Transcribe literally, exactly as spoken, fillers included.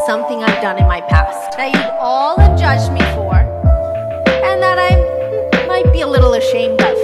something I've done in my past that you all have judged me for, and that I might be a little ashamed of.